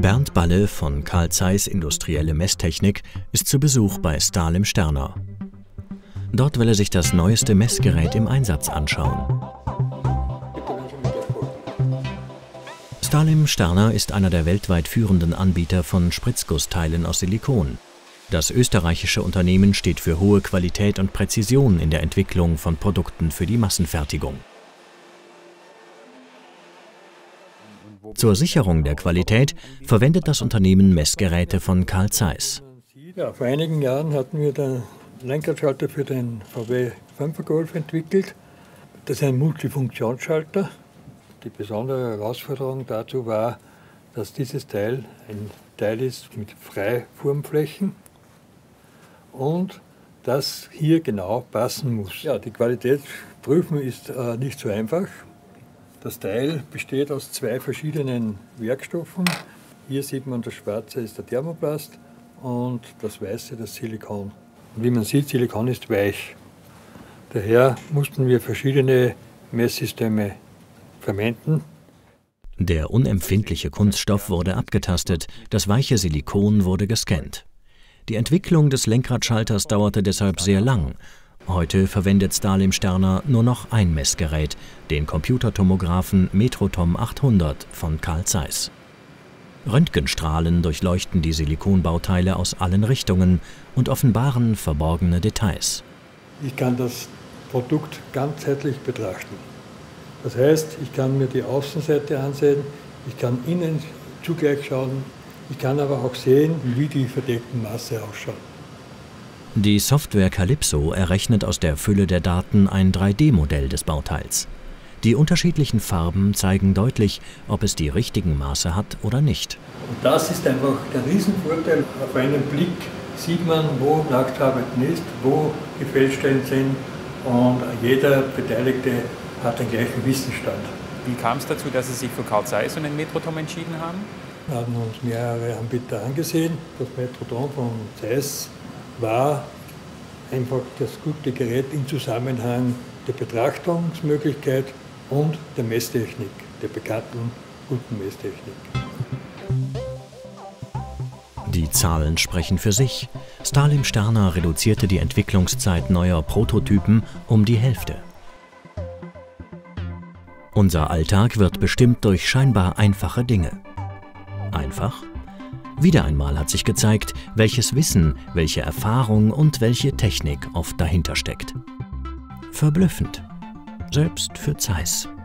Bernd Balle von Carl Zeiss Industrielle Messtechnik ist zu Besuch bei Stahl im Sterner. Dort will er sich das neueste Messgerät im Einsatz anschauen. Stahl im Sterner ist einer der weltweit führenden Anbieter von Spritzgussteilen aus Silikon. Das österreichische Unternehmen steht für hohe Qualität und Präzision in der Entwicklung von Produkten für die Massenfertigung. Zur Sicherung der Qualität verwendet das Unternehmen Messgeräte von Carl Zeiss. Ja, vor einigen Jahren hatten wir den Lenkradschalter für den VW 5er Golf entwickelt. Das ist ein Multifunktionsschalter. Die besondere Herausforderung dazu war, dass dieses Teil ein Teil ist mit Freiformflächen und das hier genau passen muss. Ja, die Qualitätsprüfung ist nicht so einfach. Das Teil besteht aus zwei verschiedenen Werkstoffen. Hier sieht man, das Schwarze ist der Thermoplast und das Weiße das Silikon. Und wie man sieht, Silikon ist weich. Daher mussten wir verschiedene Messsysteme verwenden. Der unempfindliche Kunststoff wurde abgetastet, das weiche Silikon wurde gescannt. Die Entwicklung des Lenkradschalters dauerte deshalb sehr lang. Heute verwendet Stahl im Sterner nur noch ein Messgerät, den Computertomographen Metrotom 800 von Carl Zeiss. Röntgenstrahlen durchleuchten die Silikonbauteile aus allen Richtungen und offenbaren verborgene Details. Ich kann das Produkt ganzheitlich betrachten. Das heißt, ich kann mir die Außenseite ansehen, ich kann innen zugleich schauen, ich kann aber auch sehen, wie die verdeckten Maße ausschauen. Die Software Calypso errechnet aus der Fülle der Daten ein 3D-Modell des Bauteils. Die unterschiedlichen Farben zeigen deutlich, ob es die richtigen Maße hat oder nicht. Und das ist einfach der Riesenvorteil. Auf einen Blick sieht man, wo nachzuarbeiten ist, wo die Fehlstellen sind und jeder Beteiligte hat den gleichen Wissensstand. Wie kam es dazu, dass Sie sich für Carl Zeiss und den Metrotom entschieden haben? Wir haben uns mehrere Anbieter angesehen. Das Metrotom von Zeiss war einfach das gute Gerät im Zusammenhang der Betrachtungsmöglichkeit und der Messtechnik, der bekannten guten Messtechnik. Die Zahlen sprechen für sich. Stahl im Sterner reduzierte die Entwicklungszeit neuer Prototypen um die Hälfte. Unser Alltag wird bestimmt durch scheinbar einfache Dinge. Einfach? Wieder einmal hat sich gezeigt, welches Wissen, welche Erfahrung und welche Technik oft dahinter steckt. Verblüffend. Selbst für Zeiss.